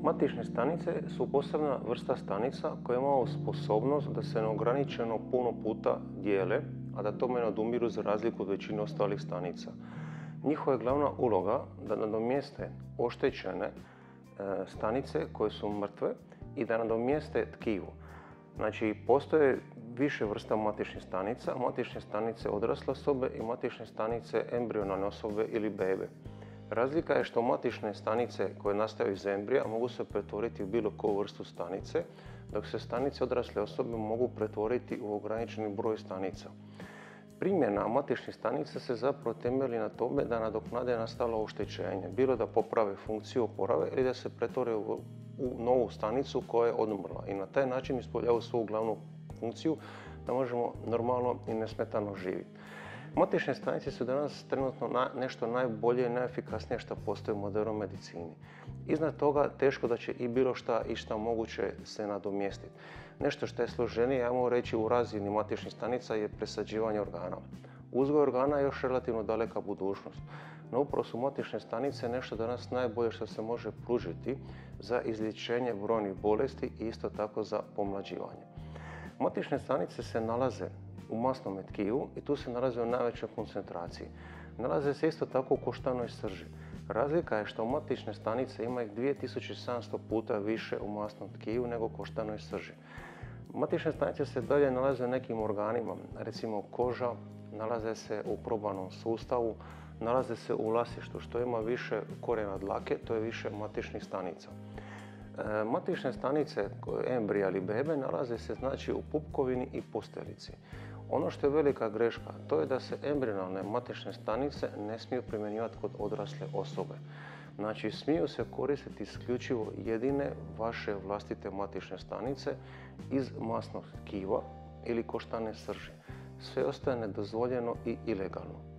Matične stanice su posebna vrsta stanica koja ima sposobnost da se neograničeno puno puta dijele, a da tome ne odumiru za razliku od većine ostalih stanica. Njihova je glavna uloga da nadomjeste oštećene stanice koje su mrtve i da nadomjeste tkivo. Znači, postoje više vrsta matičnih stanica, matične stanice odrasle osobe i matične stanice embrionalne osobe ili bebe. Razlika je što matične stanice koje nastaju iz embrija mogu se pretvoriti u bilo koju vrstu stanice, dok se stanice odrasle osobe mogu pretvoriti u ograničeni broj stanica. Primjena matičnih stanica se zapravo temelji na tome da nadoknade nastalo oštećenje, bilo da poprave funkciju oporave ili da se pretvore u novu stanicu koja je odumrla i na taj način ispunjavaju svoju glavnu funkciju da možemo normalno i nesmetano živjeti. Matične stanice su danas trenutno nešto najbolje i najefikasnije što postoji u modernoj medicini. Iznad toga teško da će i bilo šta i šta moguće se nadomjestiti. Nešto što je složenije, ja mogu reći, u razini matičnih stanica je presađivanje organa. Uzgoj organa je još relativno daleka budućnost, no upravo su matične stanice nešto danas najbolje što se može pružiti za izlječenje brojnih bolesti i isto tako za pomlađivanje. Matične stanice se nalaze u masnom tkivu i tu se nalaze u najvećoj koncentraciji. Nalaze se isto tako u koštanoj srži. Razlika je što matične stanice ima ih 2700 puta više u masnom tkivu nego u koštanoj srži. Matične stanice se dalje nalaze u nekim organima, recimo koža, nalaze se u probavnom sustavu, nalaze se u lasištu. Što ima više korijena dlake, to je više matičnih stanica. Matične stanice embrija ili bebe nalaze se znači u pupkovini i posteljici. Ono što je velika greška, to je da se embrionalne matične stanice ne smiju primjenjivati kod odrasle osobe. Znači, smiju se koristiti isključivo jedine vaše vlastite matične stanice iz masnog tkiva ili koštane srži. Sve ostaje nedozvoljeno i ilegalno.